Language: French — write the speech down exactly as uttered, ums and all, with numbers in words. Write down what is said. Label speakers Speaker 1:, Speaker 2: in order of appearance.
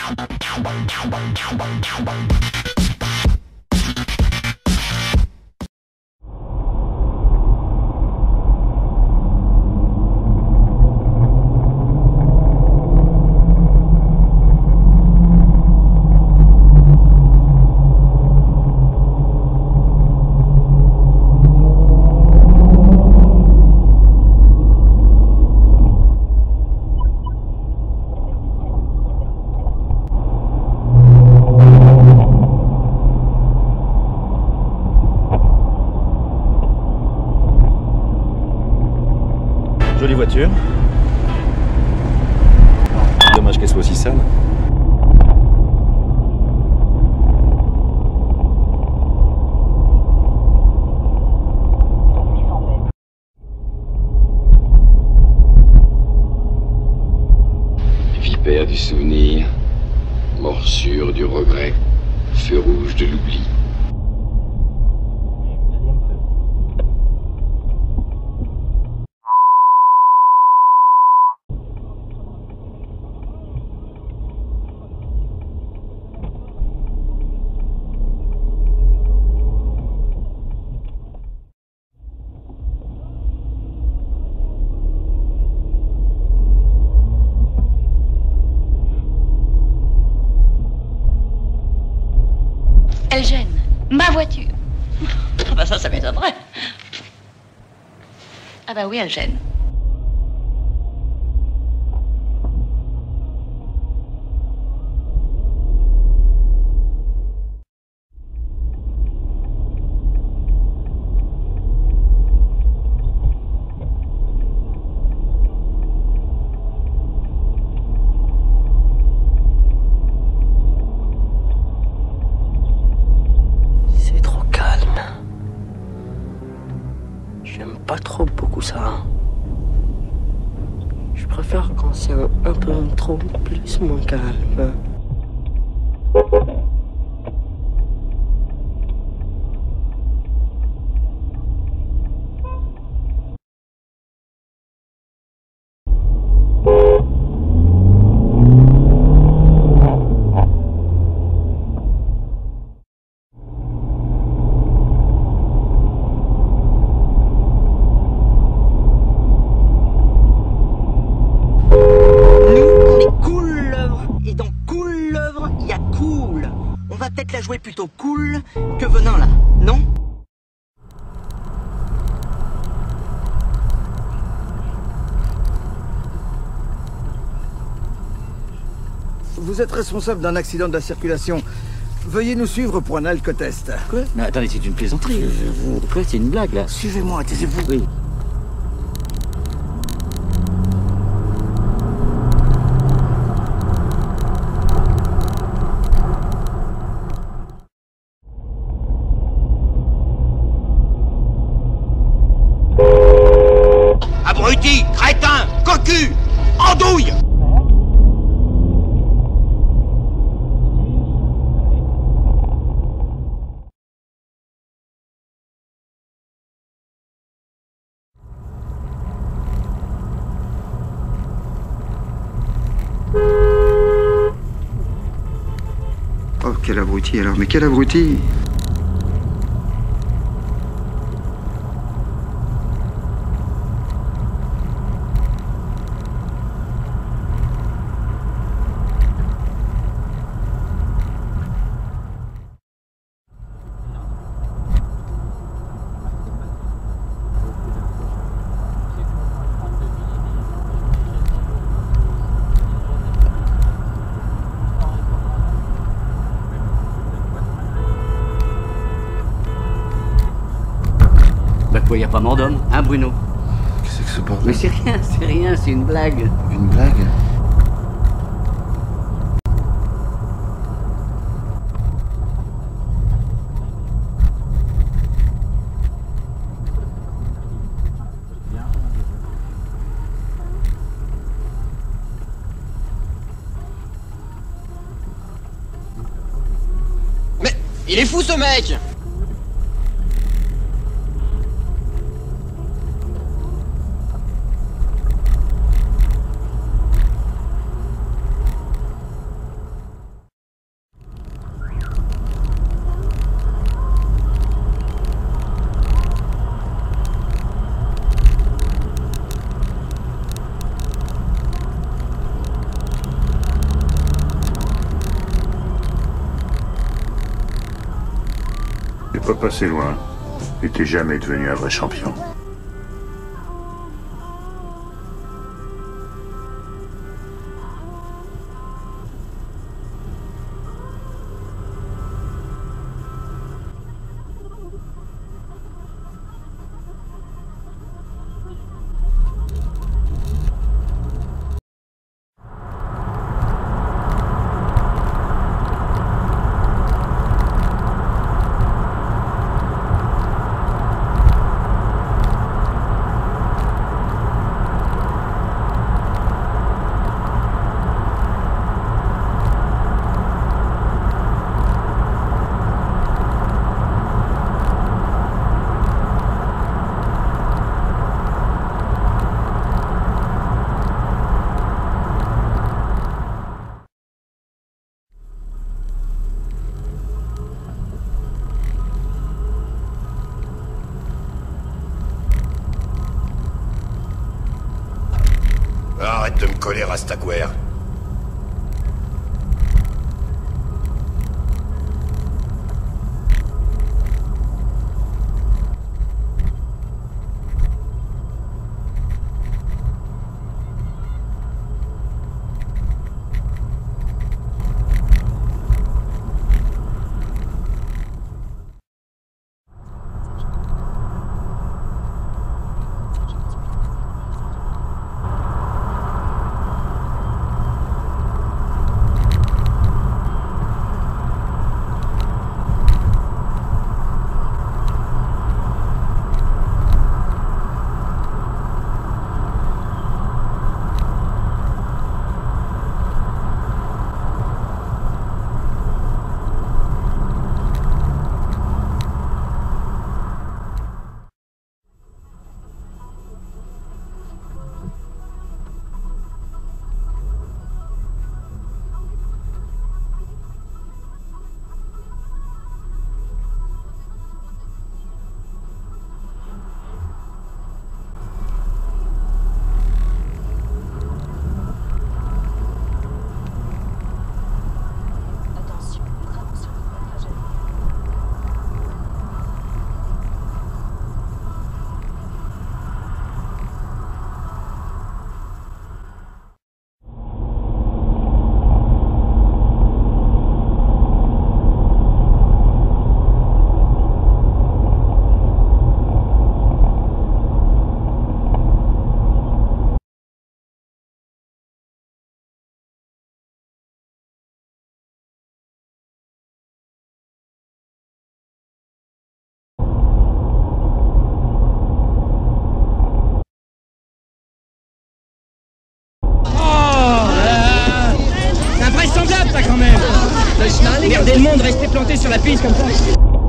Speaker 1: Jolie voiture. Dommage qu'elle soit aussi sale.
Speaker 2: Vipère du souvenir, morsure du regret, feu rouge de l'oubli.
Speaker 3: Elle gêne ma voiture. Ah bah ça, ça m'étonnerait. Ah bah oui, elle gêne.
Speaker 4: J'aime pas trop beaucoup ça. Je préfère quand c'est un, un peu trop plus moins calme.
Speaker 5: On va peut-être la jouer plutôt cool que venant là, non?
Speaker 6: Vous êtes responsable d'un accident de la circulation. Veuillez nous suivre pour un alcotest.
Speaker 7: Quoi? Mais attendez, c'est une plaisanterie. Quoi, c'est une blague, là?
Speaker 6: Suivez-moi, taisez-vous.
Speaker 7: Oui.
Speaker 5: Abruti, crétin, cocu, andouille!
Speaker 8: Oh, quel abruti alors, mais quel abruti!
Speaker 7: Bah quoi, y a pas mort d'homme, hein Bruno?
Speaker 8: Qu'est-ce que c'est ce bordel?
Speaker 7: Mais c'est rien, c'est rien, c'est une blague.
Speaker 8: Une blague?
Speaker 5: Mais il est fou ce mec!
Speaker 9: pas passé loin. Et t'es jamais devenu un vrai champion.
Speaker 10: Arrête de me coller, Rastaquouère.
Speaker 11: Regardez le monde rester planté sur la piste comme ça.